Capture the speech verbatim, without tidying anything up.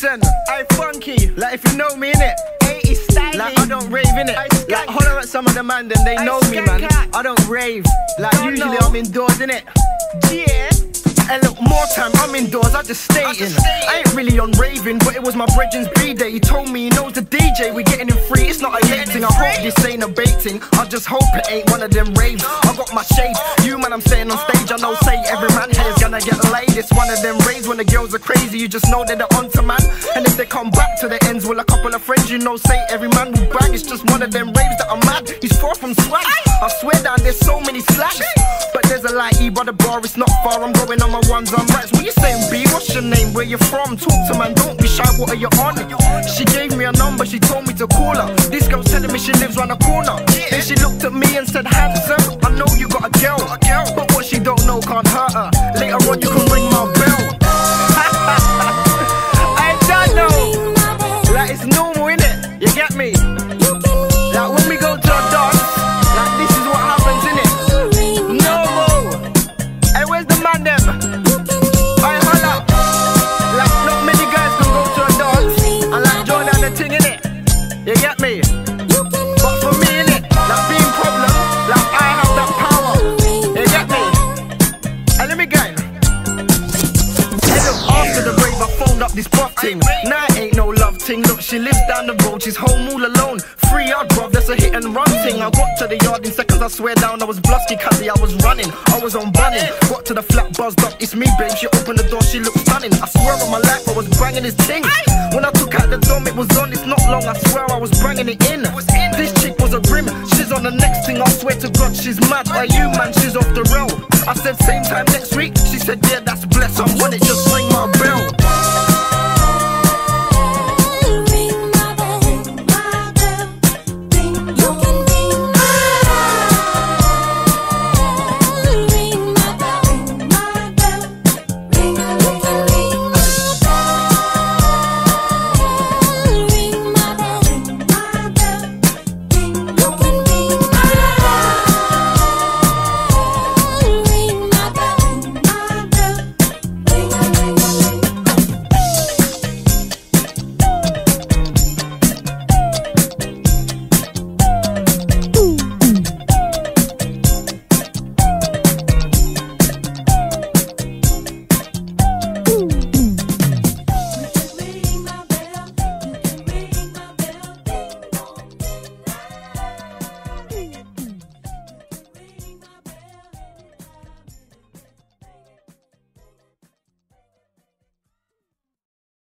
Listen, I funky, like if you know me innit. eighties style, like I don't rave innit. Like holler at some of the man, then they know me man. I don't rave, like don't usually know. I'm indoors innit. Yeah. And look, more time, I'm indoors, I just stay in. I ain't really on raving, but it was my brethren's B-day. He told me he knows the D J, we getting him free, it's not a late thing. I hope this ain't a baiting, I just hope it ain't one of them raves. I got my shades, you man I'm saying on stage, I know say every man here's gonna get laid. It's one of them raves when the girls are crazy, you just know that they're onto man. And if they come back to the ends with a couple of friends, you know say every man will bang. It's just one of them raves that I'm mad, he's far from swag. I swear down there's so many slacks, but there's a light E by the bar, it's not far, I'm going on my ones, I'm rights. What you saying, B? What's your name? Where you from? Talk to man, don't be shy, what are you on? She gave me a number, she told me to call her. This girl's telling me she lives round the corner. Then she looked at me and said, handsome, I know you got a girl, but what she don't know can't hurt her. Later on you can ring my bell. I don't know, like it's normal innit, you get me? Like when we go to a dance, like this is what happens innit. No, hey where's the man them? I holla, like not many guys can go to a dance and like join down the thing innit. You get me? But for me innit, like being problem, like I have that power. You get me? And let me go. Hey look, after the rave I phoned up this buff thing. Nah, it ain't no love thing. Look, she lives down the road, she's home all alone. Free yard, bruv, that's a hit and run thing. I got to the yard in seconds, I swear down I was blusky, cuzzy, I was running, I was on bunning. Got to the flat, buzzed up, it's me babe, she opened the door, she looked stunning. I swear on my life I was banging this thing. When I took out the dome, it was on, it's not long, I swear I was banging it in. This chick was a grim, she's on the next thing, I swear to God she's mad. Are you man, she's off the rail. I said same time next week, she said yeah that's blessed, I'm on it just